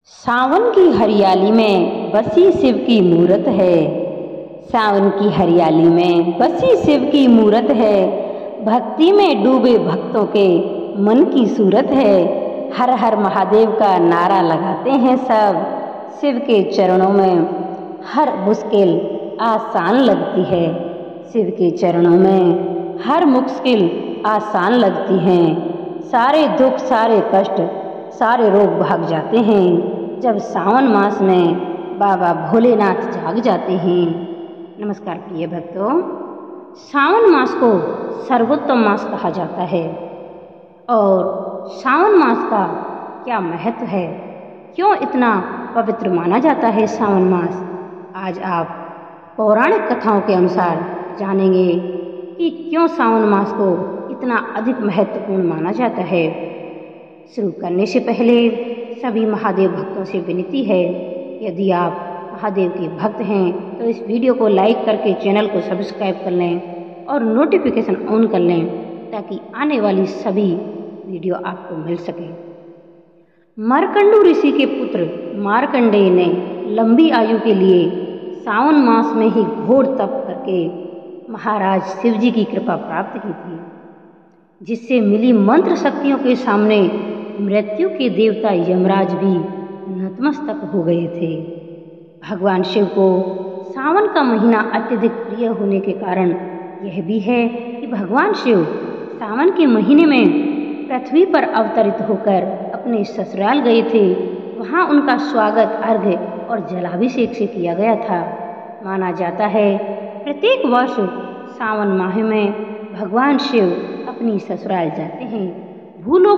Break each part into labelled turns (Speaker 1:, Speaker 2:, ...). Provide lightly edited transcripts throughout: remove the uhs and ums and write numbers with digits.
Speaker 1: सावन की हरियाली में बसी शिव की मूरत है। सावन की हरियाली में बसी शिव की मूरत है। भक्ति में डूबे भक्तों के मन की सूरत है। हर हर महादेव का नारा लगाते हैं सब। शिव के चरणों में हर मुश्किल आसान लगती है। शिव के चरणों में हर मुश्किल आसान लगती है। सारे दुख, सारे कष्ट, सारे रोग भाग जाते हैं जब सावन मास में बाबा भोलेनाथ जाग जाते हैं। नमस्कार प्रिय भक्तों, सावन मास को सर्वोत्तम मास कहा जाता है। और सावन मास का क्या महत्व है, क्यों इतना पवित्र माना जाता है सावन मास, आज आप पौराणिक कथाओं के अनुसार जानेंगे कि क्यों सावन मास को इतना अधिक महत्वपूर्ण माना जाता है। शुरू करने से पहले सभी महादेव भक्तों से विनती है, यदि आप महादेव के भक्त हैं तो इस वीडियो को लाइक करके चैनल को सब्सक्राइब कर लें और नोटिफिकेशन ऑन कर लें ताकि आने वाली सभी वीडियो आपको मिल सके। मार्कंडू ऋषि के पुत्र मार्कंडेय ने लंबी आयु के लिए सावन मास में ही घोर तप करके महाराज शिव जी की कृपा प्राप्त की थी, जिससे मिली मंत्र शक्तियों के सामने मृत्यु के देवता यमराज भी नतमस्तक हो गए थे। भगवान शिव को सावन का महीना अत्यधिक प्रिय होने के कारण यह भी है कि भगवान शिव सावन के महीने में पृथ्वी पर अवतरित होकर अपने ससुराल गए थे। वहां उनका स्वागत अर्घ्य और जलाभिषेक से किया गया था। माना जाता है प्रत्येक वर्ष सावन माह में भगवान शिव अपनी ससुराल जाते हैं। भूलोक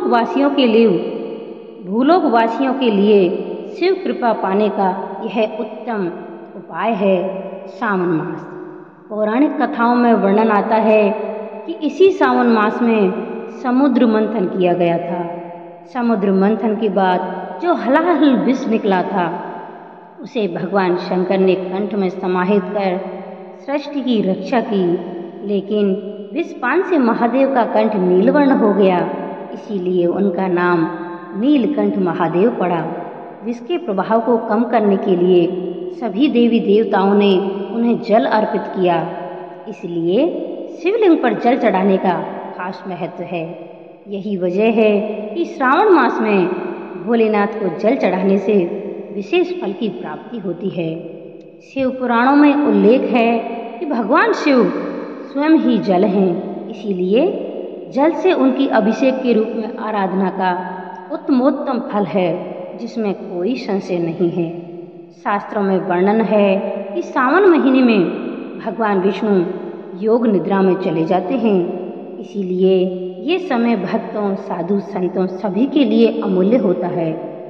Speaker 1: वासियों के लिए शिव कृपा पाने का यह उत्तम उपाय है सावन मास। पौराणिक कथाओं में वर्णन आता है कि इसी सावन मास में समुद्र मंथन किया गया था। समुद्र मंथन के बाद जो हलाहल विष निकला था उसे भगवान शंकर ने कंठ में समाहित कर सृष्टि की रक्षा की, लेकिन विषपान से महादेव का कंठ नीलवर्ण हो गया, इसीलिए उनका नाम नीलकंठ महादेव पड़ा। विष के प्रभाव को कम करने के लिए सभी देवी देवताओं ने उन्हें जल अर्पित किया, इसलिए शिवलिंग पर जल चढ़ाने का खास महत्व है। यही वजह है कि श्रावण मास में भोलेनाथ को जल चढ़ाने से विशेष फल की प्राप्ति होती है। शिव पुराणों में उल्लेख है कि भगवान शिव स्वयं ही जल हैं, इसीलिए जल से उनकी अभिषेक के रूप में आराधना का उत्तमोत्तम फल है, जिसमें कोई संशय नहीं है। शास्त्रों में वर्णन है कि सावन महीने में भगवान विष्णु योग निद्रा में चले जाते हैं, इसीलिए ये समय भक्तों, साधु संतों सभी के लिए अमूल्य होता है।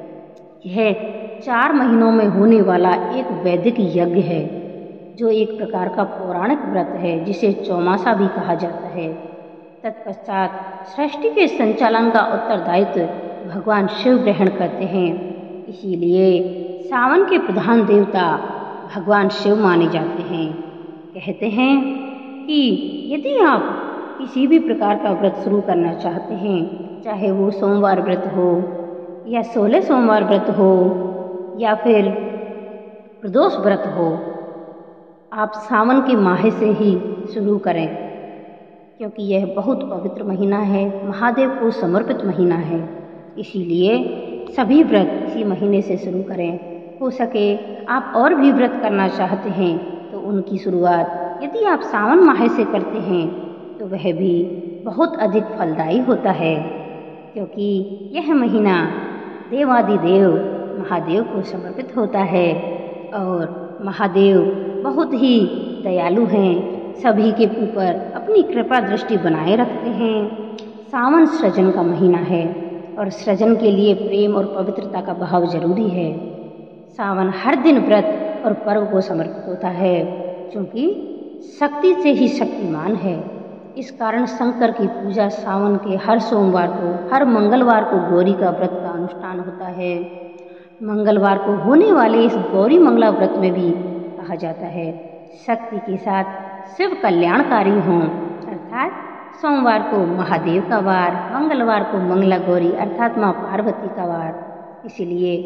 Speaker 1: यह 4 महीनों में होने वाला एक वैदिक यज्ञ है, जो एक प्रकार का पौराणिक व्रत है, जिसे चौमासा भी कहा जाता है। तत्पश्चात सृष्टि के संचालन का उत्तरदायित्व भगवान शिव ग्रहण करते हैं, इसीलिए सावन के प्रधान देवता भगवान शिव माने जाते हैं। कहते हैं कि यदि आप किसी भी प्रकार का व्रत शुरू करना चाहते हैं, चाहे वो सोमवार व्रत हो या 16 सोमवार व्रत हो या फिर प्रदोष व्रत हो, आप सावन के माह से ही शुरू करें, क्योंकि यह बहुत पवित्र महीना है, महादेव को समर्पित महीना है। इसीलिए सभी व्रत इसी महीने से शुरू करें। हो सके आप और भी व्रत करना चाहते हैं तो उनकी शुरुआत यदि आप सावन माह से करते हैं तो वह भी बहुत अधिक फलदायी होता है, क्योंकि यह महीना देवादिदेव महादेव को समर्पित होता है और महादेव बहुत ही दयालु हैं, सभी के ऊपर अपनी कृपा दृष्टि बनाए रखते हैं। सावन सृजन का महीना है और सृजन के लिए प्रेम और पवित्रता का भाव जरूरी है। सावन हर दिन व्रत और पर्व को समर्पित होता है, क्योंकि शक्ति से ही शक्तिमान है। इस कारण शंकर की पूजा सावन के हर सोमवार को, हर मंगलवार को गौरी का व्रत का अनुष्ठान होता है। मंगलवार को होने वाले इस गौरी मंगला व्रत में भी कहा जाता है, शक्ति के साथ शिव कल्याणकारी हों, अर्थात सोमवार को महादेव का वार, मंगलवार को मंगला गौरी अर्थात माँ पार्वती का वार। इसलिए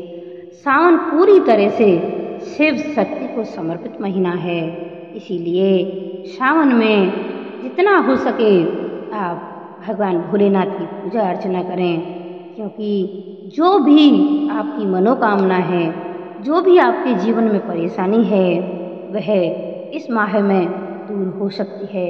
Speaker 1: सावन पूरी तरह से शिव शक्ति को समर्पित महीना है। इसीलिए सावन में जितना हो सके आप भगवान भोलेनाथ की पूजा अर्चना करें, क्योंकि जो भी आपकी मनोकामना है, जो भी आपके जीवन में परेशानी है, वह इस माह में दूर हो सकती है।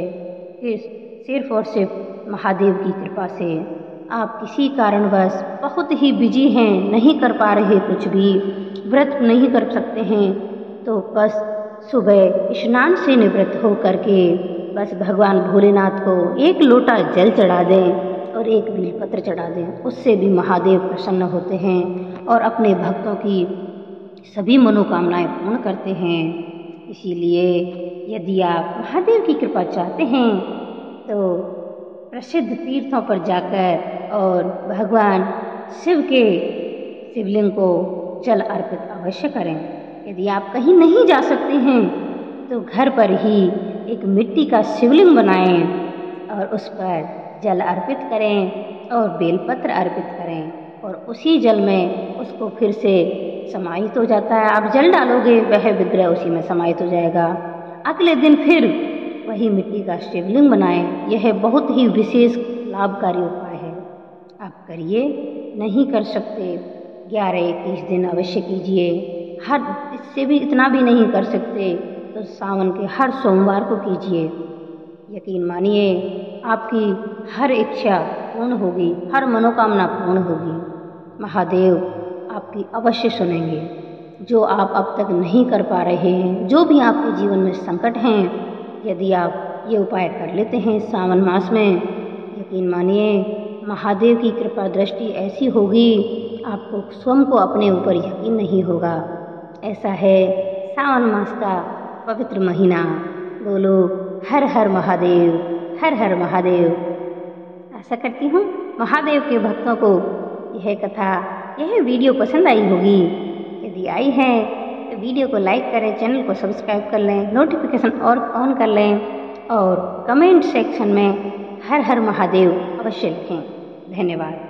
Speaker 1: सिर्फ और सिर्फ महादेव की कृपा से। आप किसी कारणवश बहुत ही बिजी हैं, नहीं कर पा रहे कुछ भी, व्रत नहीं कर सकते हैं, तो बस सुबह स्नान से निवृत्त हो करके बस भगवान भोलेनाथ को एक लोटा जल चढ़ा दें और एक बेलपत्र चढ़ा दें। उससे भी महादेव प्रसन्न होते हैं और अपने भक्तों की सभी मनोकामनाएं पूर्ण करते हैं। इसीलिए यदि आप महादेव की कृपा चाहते हैं तो प्रसिद्ध तीर्थों पर जाकर और भगवान शिव के शिवलिंग को जल अर्पित अवश्य करें। यदि आप कहीं नहीं जा सकते हैं तो घर पर ही एक मिट्टी का शिवलिंग बनाएं और उस पर जल अर्पित करें और बेलपत्र अर्पित करें और उसी जल में उसको फिर से समाहित हो जाता है। आप जल डालोगे, वह विग्रह उसी में समाहित हो जाएगा। अगले दिन फिर वही मिट्टी का शिवलिंग बनाएं। यह बहुत ही विशेष लाभकारी उपाय है, आप करिए। नहीं कर सकते 11-21 दिन अवश्य कीजिए। इससे भी इतना भी नहीं कर सकते तो सावन के हर सोमवार को कीजिए। यकीन मानिए आपकी हर इच्छा पूर्ण होगी, हर मनोकामना पूर्ण होगी। महादेव आपकी अवश्य सुनेंगे। जो आप अब तक नहीं कर पा रहे हैं, जो भी आपके जीवन में संकट हैं, यदि आप ये उपाय कर लेते हैं सावन मास में, यकीन मानिए महादेव की कृपा दृष्टि ऐसी होगी, आपको स्वयं को अपने ऊपर यकीन नहीं होगा। ऐसा है सावन मास का पवित्र महीना। बोलो हर हर महादेव, हर हर महादेव। आशा करती हूँ महादेव के भक्तों को यह कथा, यह वीडियो पसंद आई होगी। यदि आई है तो वीडियो को लाइक करें, चैनल को सब्सक्राइब कर लें, नोटिफिकेशन और ऑन कर लें और कमेंट सेक्शन में हर हर महादेव अवश्य लिखें। धन्यवाद।